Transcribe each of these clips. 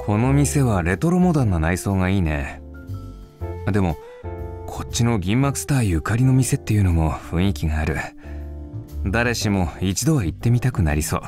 この店はレトロモダンな内装がいいね。でもこっちの銀幕スターゆかりの店っていうのも雰囲気がある。誰しも一度は行ってみたくなりそう。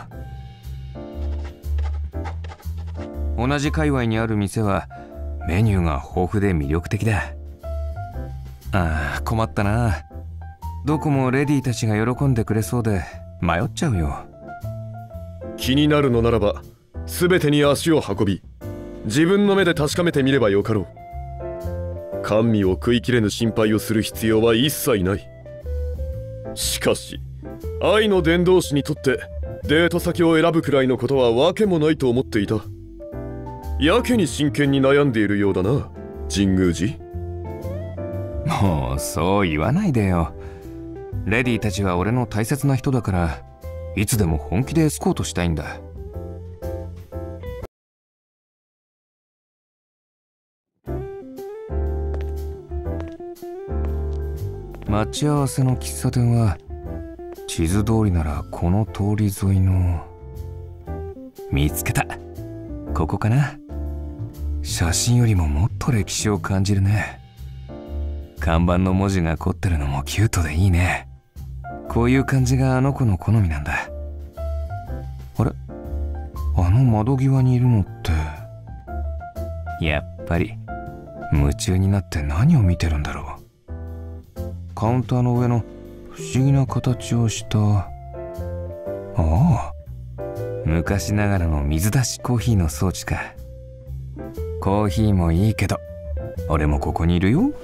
同じ界隈にある店はメニューが豊富で魅力的だ。ああ、困ったな。どこもレディーたちが喜んでくれそうで迷っちゃうよ。 気になるのならば全てに足を運び、自分の目で確かめてみればよかろう。甘味を食いきれぬ心配をする必要は一切ない。しかし愛の伝道師にとってデート先を選ぶくらいのことはわけもないと思っていた。やけに真剣に悩んでいるようだな、神宮寺。 もうそう言わないでよ。レディーたちは俺の大切な人だから、いつでも本気でエスコートしたいんだ。待ち合わせの喫茶店は地図通りならこの通り沿いの。見つけた。ここかな。写真よりももっと歴史を感じるね。看板の文字が凝ってるのもキュートでいいね。こういう感じがあの子の好みなんだ。あれ、あの窓際にいるのって。やっぱり夢中になって何を見てるんだろう。カウンターの上の不思議な形をした。ああ、昔ながらの水出しコーヒーの装置か。コーヒーもいいけど俺もここにいるよ。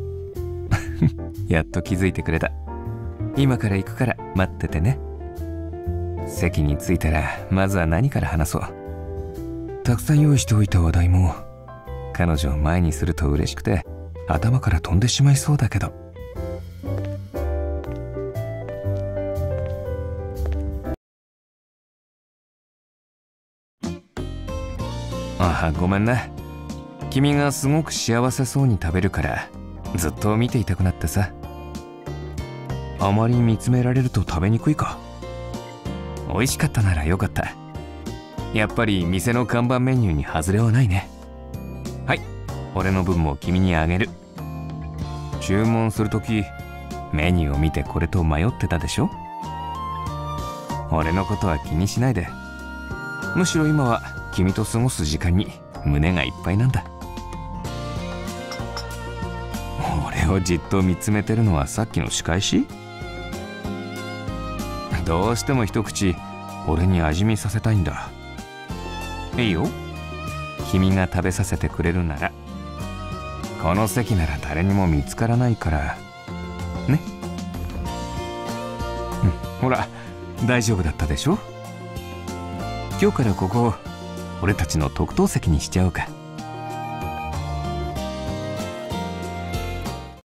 やっと気づいてくれた。今から行くから待っててね。席に着いたらまずは何から話そう。たくさん用意しておいた話題も彼女を前にすると嬉しくて頭から飛んでしまいそうだけど。ああ、ごめんな。君がすごく幸せそうに食べるからずっと見ていたくなってさ。あまり見つめられると食べにくいか。美味しかったならよかった。やっぱり店の看板メニューに外れはないね。はい、俺の分も君にあげる。注文するときメニューを見てこれと迷ってたでしょ。俺のことは気にしないで。むしろ今は君と過ごす時間に胸がいっぱいなんだ。俺をじっと見つめてるのはさっきの仕返し？どうしても一口俺に味見させたいんだ。いいよ、君が食べさせてくれるなら。この席なら誰にも見つからないからね。ほら大丈夫だったでしょ。今日からここ俺たちの特等席にしちゃおうか。